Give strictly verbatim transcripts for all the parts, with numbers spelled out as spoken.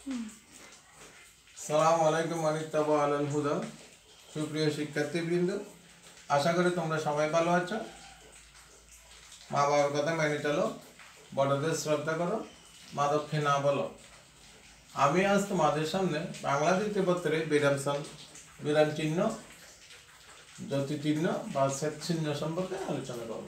সালামু আলাইকুম ওয়ানিত্তাবা আলাল হুদা। সুপ্রিয় শিক্ষার্থীবৃন্দ, আশা করি তোমরা সবাই ভালো আছো। মা বাবার কথা মেনে চলো, বড়দের শ্রদ্ধা করো, মা দক্ষে না বলো। আমি আজ তোমাদের সামনে বাংলা দ্বিতীয় পত্রে বিরাম বিরাম চিহ্ন, জ্যোতি চিহ্ন বা সেট চিহ্ন সম্পর্কে আলোচনা করব।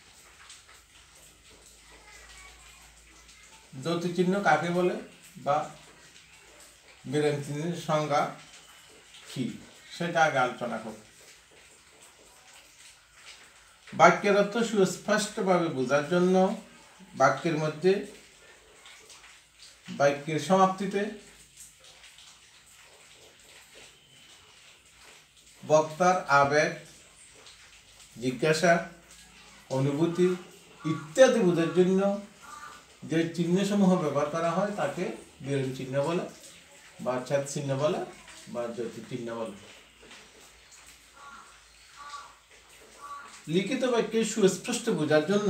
জ্যোতি চিহ্ন কাকে বলে বা বিরাম চিহ্নের সংজ্ঞা কি সেটা আগে আলোচনা করব। বাক্যের অর্থ সুস্পষ্টভাবে বোঝার জন্য বাক্যের মধ্যে বাক্যের সমাপ্তিতে বক্তার আবেগ, জিজ্ঞাসা, অনুভূতি ইত্যাদি বোঝার জন্য যে চিহ্নসমূহ ব্যবহার করা হয় তাকে বিরাম চিহ্ন বলে বা ছেদ চিহ্ন বলে বা জ্যোতি চিহ্ন বলে। লিখিত বাক্যে সুস্পষ্ট বোঝার জন্য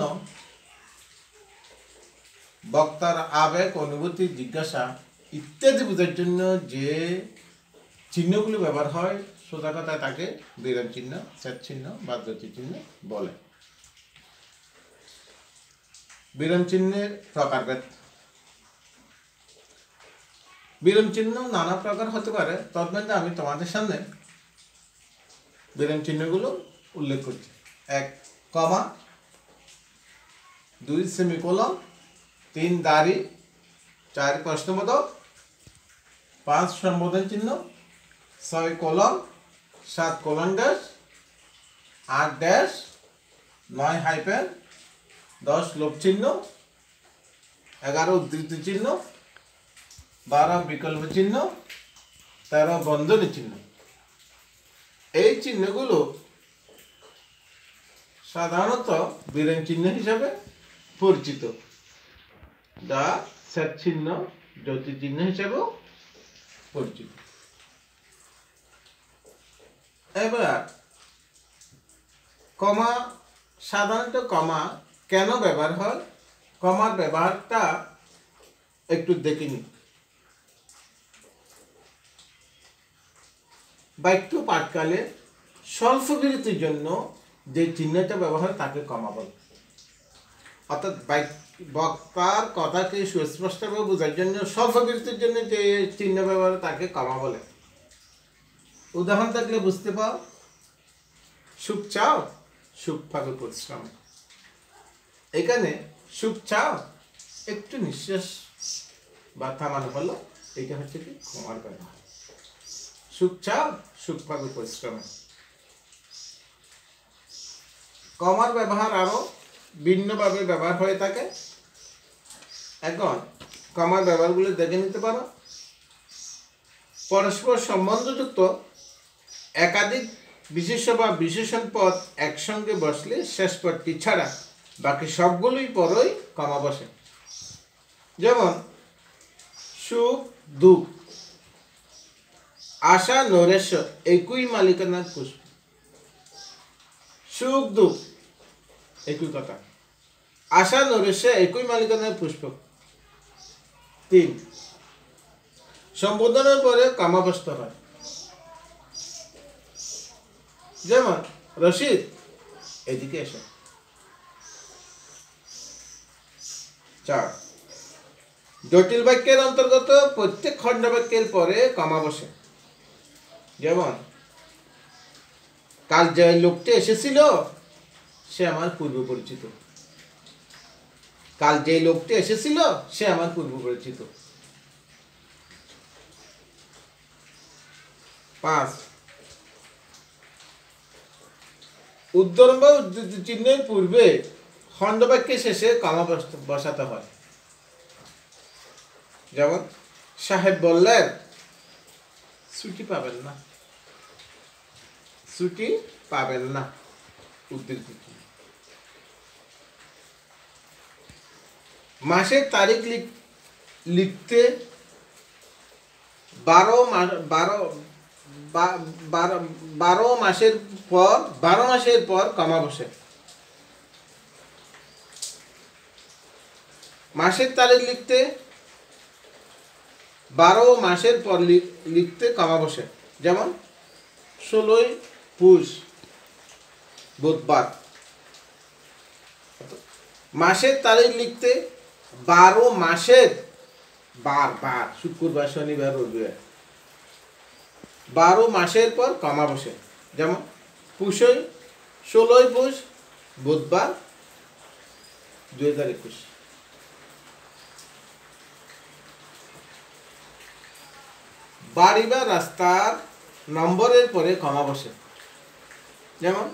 বক্তার আবেগ, অনুভূতি, জিজ্ঞাসা ইত্যাদি বোঝার জন্য যে চিহ্নগুলো ব্যবহার হয় সোজা কথায় তাকে বিরাম চিহ্ন, ছেদ চিহ্ন বা জ্যোতি চিহ্ন বলে। বিরাম চিহ্নের প্রকারভেদ। বিরাম চিহ্ন নানা প্রকার হতে পারে, তন্মধ্যে আমি তোমাদের সামনে বিরাম চিহ্নগুলো উল্লেখ করছি। এক, কমা; দুই, সেমিকোলন; তিন, দাড়ি; চার, প্রশ্নবোধক; পাঁচ, সম্বোধন চিহ্ন; ছয়, কোলন; সাত, কোলন ড্যাশ; আট, ড্যাশ; নয়, হাইফেন; দশ, লোপ চিহ্ন; এগারো, উদ্ধৃতি চিহ্ন; বারো, বিকল্প চিহ্ন; তেরো, বন্ধনী চিহ্ন। এই চিহ্নগুলো সাধারণত বিরাম চিহ্ন হিসাবে পরিচিত, যা ছেদ চিহ্ন, জ্যোতি চিহ্ন হিসাবেও পরিচিত। এবার কমা, সাধারণত কমা কেন ব্যবহার হয়, কমার ব্যবহারটা একটু দেখে নিই। বাক্য পাঠকালে স্বল্প বিরতির জন্য যে চিহ্নটা ব্যবহার তাকে কমা বলে। অর্থাৎ বক্তার কথাকে সুস্পষ্টভাবে বোঝার জন্য স্বল্প বিরতির জন্য যে চিহ্ন ব্যবহার তাকে কমা বলে। উদাহরণ থাকলে বুঝতে পাও। সুখ চাও, সুখ পাবে পরিশ্রম। এখানে সুখ চাও, একটু নিঃশ্বাস বা থামানো হলো, এটা হচ্ছে কি কমার ব্যবহার। সুখ চাও, সুখ পাবে পরিশ্রমে। কমার ব্যবহার আরো ভিন্নভাবে ব্যবহার হয়ে থাকে। এখন কমার ব্যবহারগুলো দেখে নিতে পারো। পরস্পর সম্বন্ধযুক্ত একাধিক বিশেষ্য বা বিশেষণ পদ একসঙ্গে বসলে শেষ পদটি ছাড়া বাকি সবগুলোই পরই কমা বসে। যেমন সুখ, দুঃখ, আশা, নৈরাশ্য একই মালিকানার পুষ্প। সুখ, দুঃখ একই কথা। আশা, নৈরাশ্য একই মালিকানার পুষ্প। তিন, সম্বোধনের পরে কমা বসতে হয়। যেমন রশিদ, এদিকে এসো। চার, জটিল বাক্যের অন্তর্গত প্রত্যেক খণ্ড বাক্যের পরে কমা বসে। যেমন কাল যে লোকটি এসেছিল সে আমার পূর্ব পরিচিত। কাল যে লোকটি এসেছিল সে আমার পূর্ব পরিচিত। পাঁচ, উদ্ধরণ বা উদ্ধৃতি চিহ্নের পূর্বে খণ্ডবাক্যের শেষে কমা বসাতে হয়। যেমন সাহেব বললেন ছুটি পাবেন না, ছুটি পাবেন না, উদ্ধৃতি। মাসের তারিখ লিখতে বারো বারো বারো মাসের পর বারো মাসের পর কমা বসে। মাসের তারিখ লিখতে বারো মাসের পর লিখতে কমা বসে, যেমন ষোলোই পুষ বুধবার। মাসের তারিখ লিখতে বারো মাসের বার বার শুক্রবার শনিবার রবিবার, বারো মাসের পর কমা বসে, যেমন পুষই ষোলোই পুষ বুধবার দুই হাজার একুশ। বাড়ি বা রাস্তার নম্বরের পরে কমা বসে, যেমন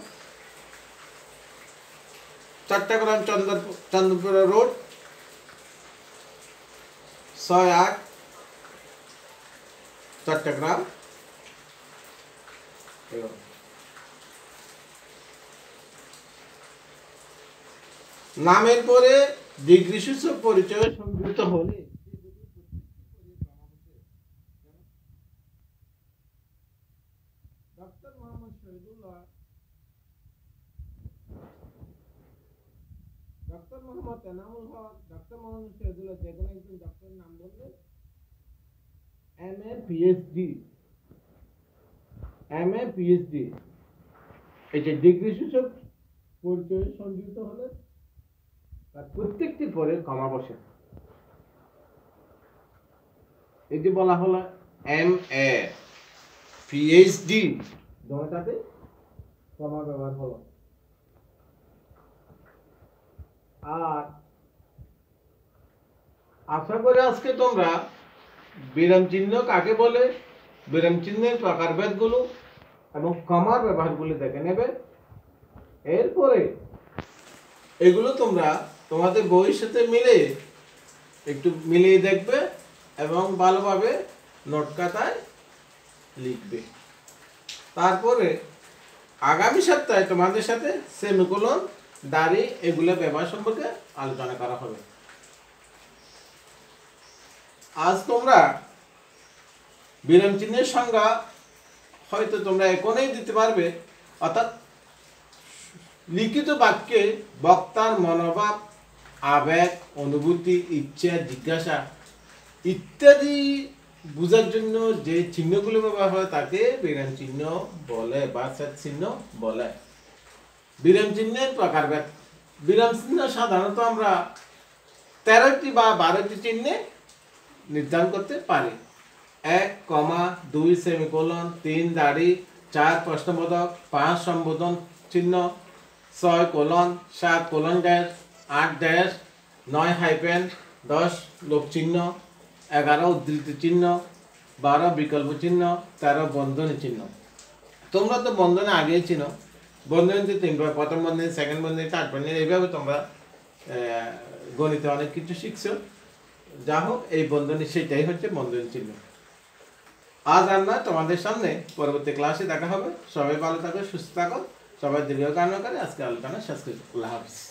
চট্টগ্রাম চন্দ্র চন্দ্রপুরা রোড ছয় আট চট্টগ্রাম। নামের পরে ডিগ্রি সূচক পরিচয় সংযুক্ত হলে doctor Mohammad Shahidullah, doctor Mohammad Enamul Haq, doctor Mohammad Shahidullah, যে কোনো একজন ডক্টরের নাম বললে M A PhD, M A PhD এই যে ডিগ্রি সূচক পরিচয় সংযুক্ত হলে তার প্রত্যেকটি পরে কমা বসে। এটি বলা হলো এম এ পিএইচডি, দুটাতে কমা ব্যবহার হলো। আর আশা করি আজকে তোমরা বিরাম চিহ্ন কাকে বলে, বিরাম চিহ্নের প্রকারভেদগুলো এবং কমার ব্যবহারগুলো দেখে নেবে। এরপরে এগুলো তোমরা তোমাদের বইয়ের সাথে মিলে একটু মিলিয়ে দেখবে এবং ভালোভাবে নোট খাতায় লিখবে। তারপরে আগামী সপ্তাহে তোমাদের সাথে সেমিকোলন, দাড়ি এগুলো ব্যবহার সম্পর্কে আলোচনা করা হবে। আজ তোমরা বিরাম চিহ্নের সংজ্ঞা হয়তো তোমরা এখনই দিতে পারবে, অর্থাৎ লিখিত বাক্যে বক্তার মনোভাব, আবেগ, অনুভূতি, ইচ্ছা, জিজ্ঞাসা ইত্যাদি বোঝার জন্য যে চিহ্নগুলো ব্যবহার হয় তাকে বিরাম চিহ্ন বলে বা ছেদ চিহ্ন বলে। বিরাম চিহ্নের প্রকারভেদ। বিরাম চিহ্ন সাধারণত আমরা তেরোটি বা বারোটি চিহ্নে নির্ধারণ করতে পারি। এক কমা, দুই সেমিকোলন, তিন দাড়ি, চার প্রশ্নবোধক, পাঁচ সম্বোধন চিহ্ন, ছয় কোলন, সাত কোলন ড্যাশ, আট ড্যাশ, নয় হাইপেন, দশ লোক চিহ্ন, এগারো উদ্ধৃতি চিহ্ন, বারো বিকল্প চিহ্ন, তেরো বন্ধনী চিহ্ন। তোমরা তো বন্ধনে আগেই চিনো, বন্ধনীতে তিনবার, প্রথম বন্ধনী, সেকেন্ড বন্ধনী, থার্ড বন্ধনী, এইভাবে তোমরা গণিতে অনেক কিছু শিখছো। যা হোক, এই বন্ধনী সেটাই হচ্ছে বন্ধনী চিহ্ন। আজ আর না, তোমাদের সামনে পরবর্তী ক্লাসে দেখা হবে। সবাই ভালো থাকো, সুস্থ থাকো, সবাই দীর্ঘ কামনা করে আজকে আলোচনা শেষ করি। আল্লাহ হাফিজ।